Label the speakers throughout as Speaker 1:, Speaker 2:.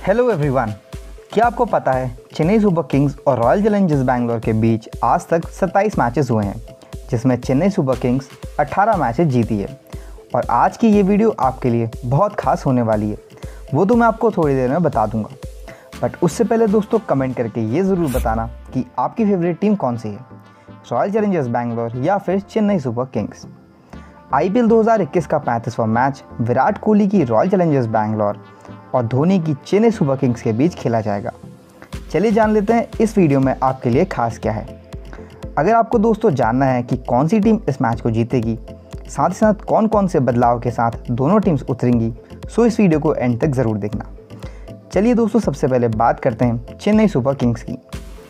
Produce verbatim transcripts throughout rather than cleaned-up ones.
Speaker 1: Hello everyone, क्या आपको पता है चेन्नई सुपर किंग्स और रॉयल चैलेंजर्स बैंगलोर के बीच आज तक सत्ताईस मैचेस हुए हैं, जिसमें चेन्नई सुपर किंग्स अठारह मैचेस जीती है। और आज की ये वीडियो आपके लिए बहुत खास होने वाली है, वो तो मैं आपको थोड़ी देर में बता दूंगा। बट उससे पहले दोस्तों कमेंट करके ये ज़रूर बताना कि आपकी फेवरेट टीम कौन सी है, रॉयल चैलेंजर्स बैंगलोर या फिर चेन्नई सुपर किंग्स। आईपीएल दो हज़ार इक्कीस का पैंतीसवां मैच विराट कोहली की रॉयल चैलेंजर्स बैंगलोर और धोनी की चेन्नई सुपर किंग्स के बीच खेला जाएगा। चलिए जान लेते हैं इस वीडियो में आपके लिए खास क्या है। अगर आपको दोस्तों जानना है कि कौन सी टीम इस मैच को जीतेगी, साथ ही साथ कौन कौन से बदलाव के साथ दोनों टीम्स उतरेंगी, सो इस वीडियो को एंड तक ज़रूर देखना। चलिए दोस्तों सबसे पहले बात करते हैं चेन्नई सुपर किंग्स की।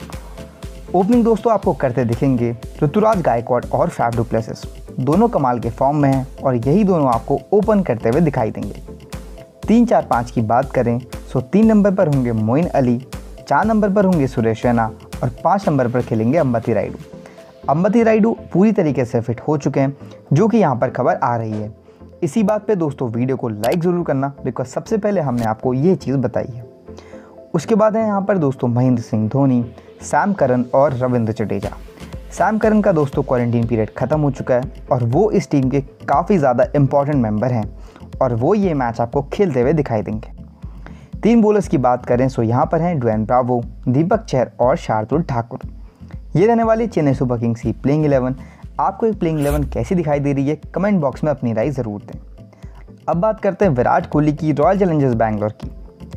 Speaker 1: ओपनिंग दोस्तों आपको करते दिखेंगे ऋतुराज गायकवाड़ और फैफ डु प्लेसिस। दोनों कमाल के फॉर्म में हैं और यही दोनों आपको ओपन करते हुए दिखाई देंगे। तीन चार पाँच की बात करें सो तीन नंबर पर होंगे मोइन अली, चार नंबर पर होंगे सुरेश रैना और पाँच नंबर पर खेलेंगे अंबती रायडू। अंबती रायडू पूरी तरीके से फिट हो चुके हैं, जो कि यहाँ पर खबर आ रही है। इसी बात पे दोस्तों वीडियो को लाइक ज़रूर करना, बिकॉज सबसे पहले हमने आपको ये चीज़ बताई है। उसके बाद है यहाँ पर दोस्तों महेंद्र सिंह धोनी, सैम करन और रविंद्र जडेजा। सैम करन का दोस्तों क्वारंटीन पीरियड ख़त्म हो चुका है और वो इस टीम के काफ़ी ज़्यादा इंपॉर्टेंट मेंबर हैं और वो ये मैच आपको खेलते हुए दिखाई देंगे। तीन बॉलर्स की बात करें सो यहाँ पर हैं ड्वेन ब्रावो, दीपक चहर और शार्दुल ठाकुर। ये रहने वाली चेन्नई सुपर किंग्स की प्लेइंग इलेवन। आपको एक प्लेइंग इलेवन कैसी दिखाई दे रही है, कमेंट बॉक्स में अपनी राय ज़रूर दें। अब बात करते हैं विराट कोहली की रॉयल चैलेंजर्स बैंगलोर की।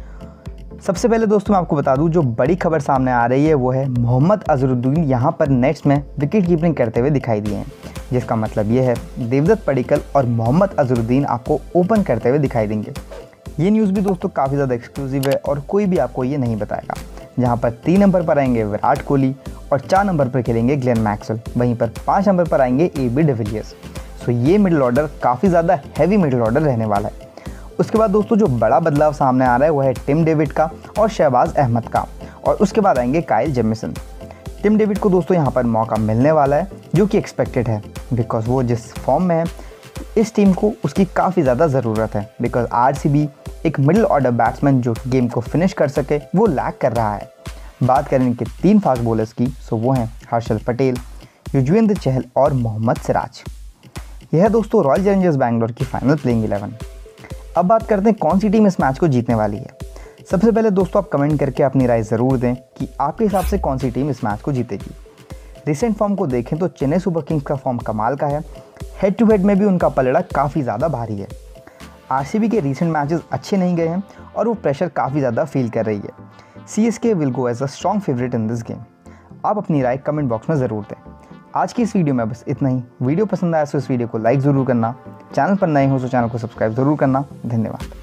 Speaker 1: सबसे पहले दोस्तों मैं आपको बता दूं, जो बड़ी खबर सामने आ रही है वो है मोहम्मद अजहरुद्दीन यहाँ पर नेट्स में विकेट कीपिंग करते हुए दिखाई दिए हैं, जिसका मतलब ये है देवदत्त पडिक्कल और मोहम्मद अजहरुद्दीन आपको ओपन करते हुए दिखाई देंगे। ये न्यूज़ भी दोस्तों काफ़ी ज़्यादा एक्सक्लूसिव है और कोई भी आपको ये नहीं बताएगा। जहाँ पर तीन नंबर पर आएंगे विराट कोहली और चार नंबर पर खेलेंगे ग्लेन मैक्सवेल, वहीं पर पाँच नंबर पर आएंगे ए बी डिविलियर्स। सो ये मिडिल ऑर्डर काफ़ी ज़्यादा हैवी मिडिल ऑर्डर रहने वाला है। उसके बाद दोस्तों जो बड़ा बदलाव सामने आ रहा है वो है टिम डेविड का और शहबाज अहमद का, और उसके बाद आएंगे काइल जेमिसन। टिम डेविड को दोस्तों यहाँ पर मौका मिलने वाला है, जो कि एक्सपेक्टेड है, बिकॉज वो जिस फॉर्म में है इस टीम को उसकी काफ़ी ज़्यादा ज़रूरत है। बिकॉज आरसीबी एक मिडिल ऑर्डर बैट्समैन जो गेम को फिनिश कर सके वो लैक कर रहा है। बात करें इनके तीन फास्ट बॉलर्स की सो वो हैं हर्षल पटेल, युजवेंद्र चहल और मोहम्मद सिराज। यह है दोस्तों रॉयल चैलेंजर्स बैंगलोर की फाइनल प्लेइंग इलेवन। अब बात करते हैं कौन सी टीम इस मैच को जीतने वाली है। सबसे पहले दोस्तों आप कमेंट करके अपनी राय ज़रूर दें कि आपके हिसाब से कौन सी टीम इस मैच को जीतेगी। रिसेंट फॉर्म को देखें तो चेन्नई सुपर किंग्स का फॉर्म कमाल का है, हेड टू हेड में भी उनका पलड़ा काफ़ी ज़्यादा भारी है। आरसीबी के रिसेंट मैचेस अच्छे नहीं गए हैं और वो प्रेशर काफ़ी ज़्यादा फील कर रही है। CSK will go as a strong favourite in this game. आप अपनी राय कमेंट बॉक्स में ज़रूर दें। आज की इस वीडियो में बस इतना ही। वीडियो पसंद आया तो इस वीडियो को लाइक ज़रूर करना, चैनल पर नए हो तो चैनल को सब्सक्राइब ज़रूर करना। धन्यवाद।